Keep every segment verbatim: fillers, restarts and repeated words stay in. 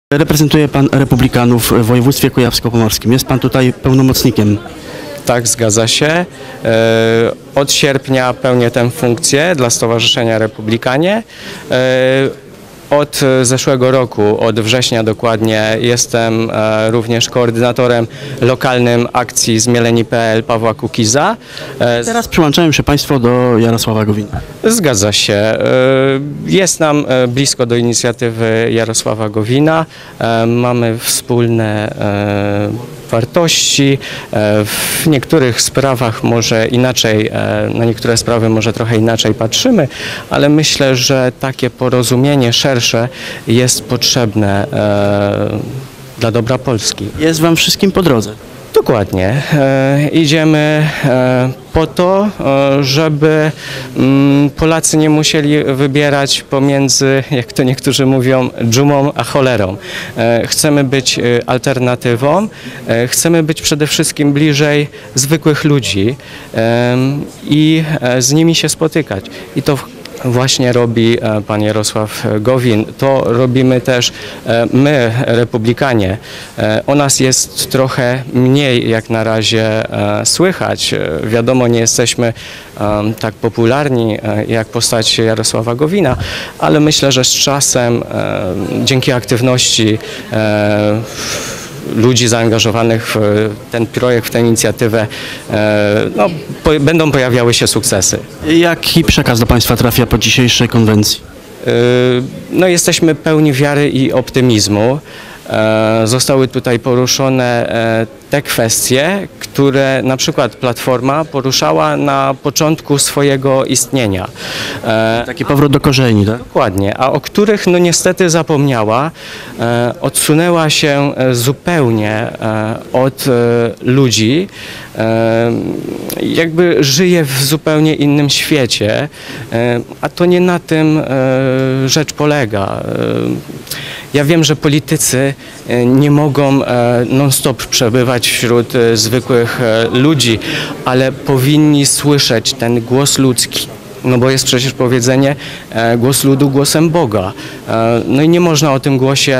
Reprezentuje Pan Republikanów w województwie kujawsko-pomorskim. Jest Pan tutaj pełnomocnikiem. Tak, zgadza się. Od sierpnia pełnię tę funkcję dla Stowarzyszenia Republikanie. Od zeszłego roku, od września dokładnie, jestem również koordynatorem lokalnym akcji Zmieleni kropka pe el Pawła Kukiza. Teraz przyłączają się Państwo do Jarosława Gowina. Zgadza się. Jest nam blisko do inicjatywy Jarosława Gowina. Mamy wspólne wartości. W niektórych sprawach może inaczej, na niektóre sprawy może trochę inaczej patrzymy, ale myślę, że takie porozumienie szersze jest potrzebne dla dobra Polski. Jest Wam wszystkim po drodze. Dokładnie. E, idziemy e, po to, e, żeby m, Polacy nie musieli wybierać pomiędzy, jak to niektórzy mówią, dżumą a cholerą. E, chcemy być e, alternatywą, e, chcemy być przede wszystkim bliżej zwykłych ludzi e, i e, z nimi się spotykać. I to właśnie robi pan Jarosław Gowin. To robimy też my, Republikanie. O nas jest trochę mniej jak na razie słychać. Wiadomo, nie jesteśmy tak popularni jak postać Jarosława Gowina, ale myślę, że z czasem dzięki aktywności ludzi zaangażowanych w ten projekt, w tę inicjatywę, no, po, będą pojawiały się sukcesy. Jaki przekaz do Państwa trafia po dzisiejszej konwencji? No, jesteśmy pełni wiary i optymizmu. Zostały tutaj poruszone te kwestie, które na przykład Platforma poruszała na początku swojego istnienia. Taki powrót do korzeni, tak? Dokładnie, a o których no niestety zapomniała, odsunęła się zupełnie od ludzi, jakby żyje w zupełnie innym świecie, a to nie na tym rzecz polega. Ja wiem, że politycy nie mogą non-stop przebywać wśród zwykłych ludzi, ale powinni słyszeć ten głos ludzki. No bo jest przecież powiedzenie, głos ludu głosem Boga. No i nie można o tym głosie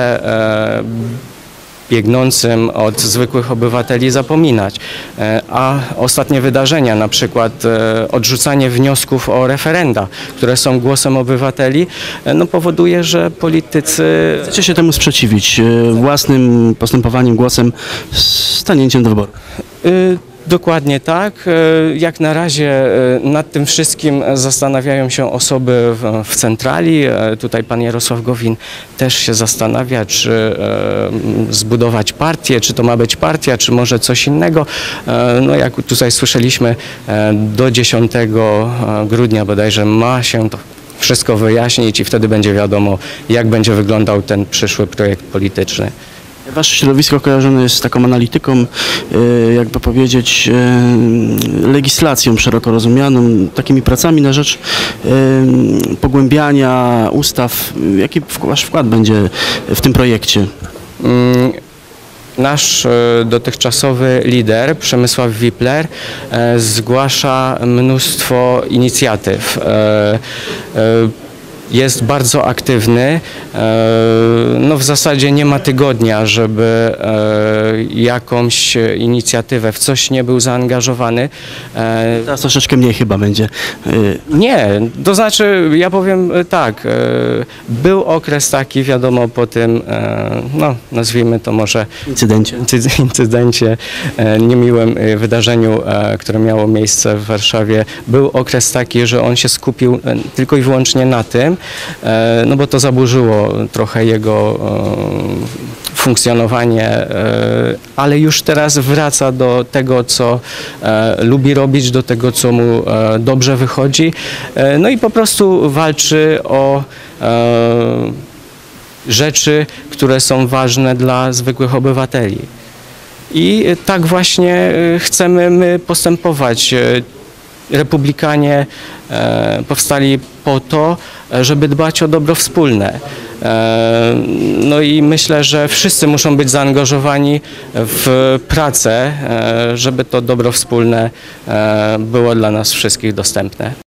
biegnącym od zwykłych obywateli zapominać. A ostatnie wydarzenia, na przykład odrzucanie wniosków o referenda, które są głosem obywateli, no powoduje, że politycy... Chcecie się temu sprzeciwić własnym postępowaniem, głosem, stanięciem do wyboru? Dokładnie tak. Jak na razie nad tym wszystkim zastanawiają się osoby w, w centrali. Tutaj pan Jarosław Gowin też się zastanawia, czy zbudować partię, czy to ma być partia, czy może coś innego. No jak tutaj słyszeliśmy, do dziesiątego grudnia bodajże ma się to wszystko wyjaśnić i wtedy będzie wiadomo, jak będzie wyglądał ten przyszły projekt polityczny. Wasze środowisko kojarzone jest z taką analityką, jakby powiedzieć, legislacją szeroko rozumianą, takimi pracami na rzecz pogłębiania ustaw. Jaki wasz wkład będzie w tym projekcie? Nasz dotychczasowy lider, Przemysław Wipler, zgłasza mnóstwo inicjatyw. Jest bardzo aktywny. No w zasadzie nie ma tygodnia, żeby jakąś inicjatywę, w coś nie był zaangażowany. Teraz troszeczkę mniej chyba będzie. Nie, to znaczy ja powiem tak, był okres taki, wiadomo, po tym, no nazwijmy to może incydencie, incydencie niemiłym wydarzeniu, które miało miejsce w Warszawie, był okres taki, że on się skupił tylko i wyłącznie na tym, no bo to zaburzyło trochę jego funkcjonowanie, ale już teraz wraca do tego, co lubi robić, do tego, co mu dobrze wychodzi, no i po prostu walczy o rzeczy, które są ważne dla zwykłych obywateli. I tak właśnie chcemy my postępować. Republikanie powstali po to, żeby dbać o dobro wspólne. No i myślę, że wszyscy muszą być zaangażowani w pracę, żeby to dobro wspólne było dla nas wszystkich dostępne.